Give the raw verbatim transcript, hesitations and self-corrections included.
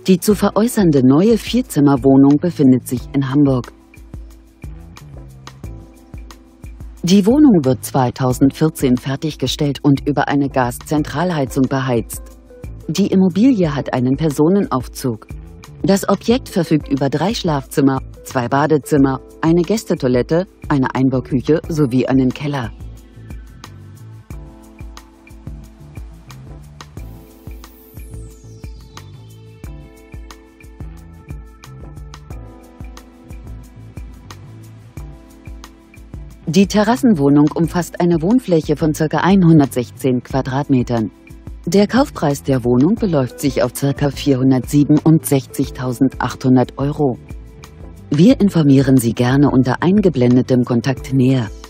Die zu veräußernde neue Vierzimmerwohnung befindet sich in Hamburg. Die Wohnung wird zweitausendvierzehn fertiggestellt und über eine Gaszentralheizung beheizt. Die Immobilie hat einen Personenaufzug. Das Objekt verfügt über drei Schlafzimmer, zwei Badezimmer, eine Gästetoilette, eine Einbauküche sowie einen Keller. Die Terrassenwohnung umfasst eine Wohnfläche von ca. hundertsechzehn Quadratmetern. Der Kaufpreis der Wohnung beläuft sich auf ca. vierhundertsiebenundsechzigtausendachthundert Euro. Wir informieren Sie gerne unter eingeblendetem Kontakt näher.